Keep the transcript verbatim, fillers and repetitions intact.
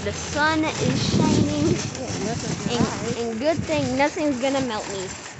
The sun is shining, and, and good thing nothing's gonna melt me.